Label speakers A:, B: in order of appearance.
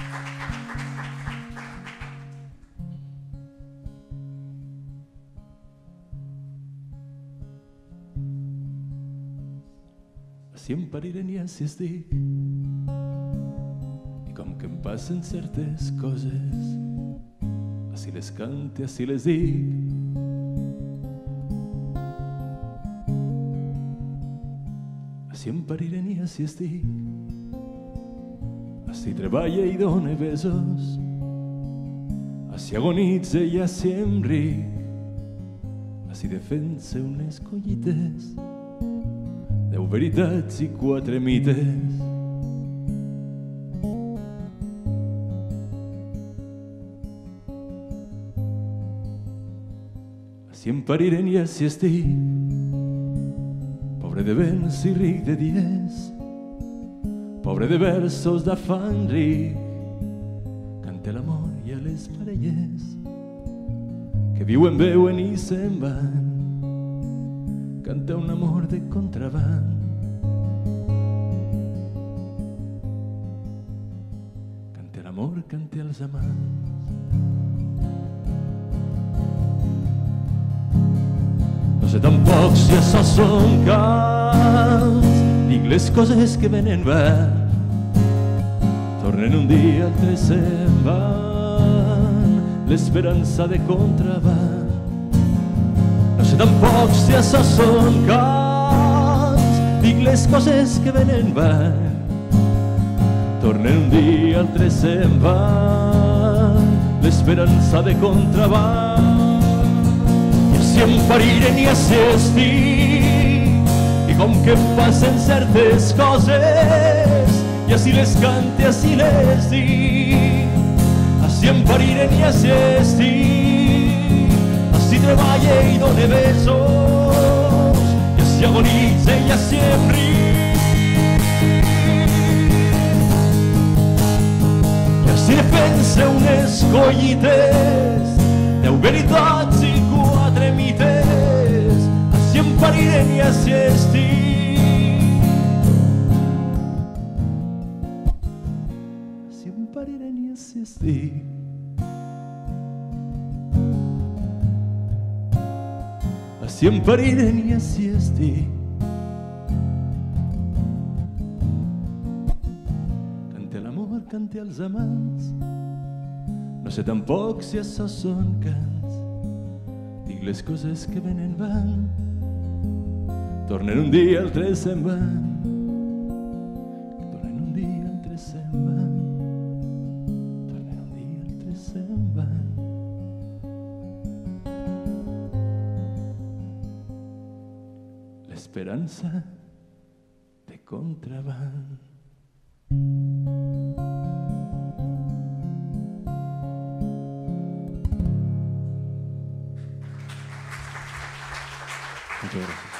A: Si em parirem ja si estic i com que em passen certes coses, així les cante, així les dic. Si em parirem ja si estic, així treballa i dona besos, així agonitza i així em ric, així defensa unes collites, 10 veritats i 4 mites. Si em parirem ja si estic, pobre de béns i ric de dies, pobre de versos d'afany ric, cante l'amor i a les parelles que viuen, veuen i se'n van. Canta un amor de contraband. Cante l'amor, cante els amants. No sé tampoc si això són cants, dic les coses que venen van, tornen un dia, altres se'n van, l'esperança de contraband. No sé tampoc si això són cants, dic les coses que venen van, tornen un dia, altres se'n van, l'esperança de contraband. I si em parirem i així estic, i com que em passen certes coses, i així les cante, així les dic. Així em parirem i així estic, si treballa i dona besos, i així agonitza i així em ric, i així defensa unes collites, 10 veritats i 4 mites. Així em parirem i així estic, així em parirem i així estic. Si em parirem i així estic, cante l'amor, cante els amants. No sé tampoc si això són cants, dic les coses que venen van, tornen un dia, altres se'n van, tornen un dia, altres se'n van, tornen un dia, altres se'n van. Esperança de contraband. Muchas gracias.